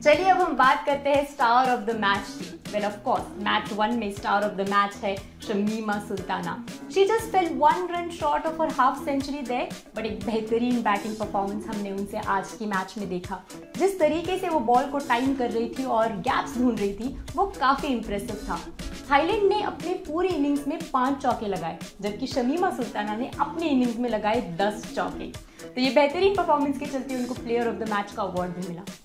चलिए अब हम बात करते हैं स्टार ऑफ द मैच की। वेल ऑफ कोर्स मैच 1 में स्टार ऑफ द मैच है Shamima Sultana. She just fell 1 run short of her half century there, but एक बेहतरीन बैटिंग परफॉर्मेंस हमने उनसे आज की मैच में देखा। जिस तरीके से वो बॉल को टाइम कर रही थी और गैप्स ढूंढ रही थी वो काफी इंप्रेसिव था। थाईलैंड ने अपने पूरी इनिंग्स में 5 चौके लगाए, जबकि शमीमा सुल्ताना ने अपनी इनिंग्स में लगाए 10 चौके। तो ये बेहतरीन परफॉर्मेंस के चलते उनको प्लेयर ऑफ द मैच का अवार्ड भी मिला।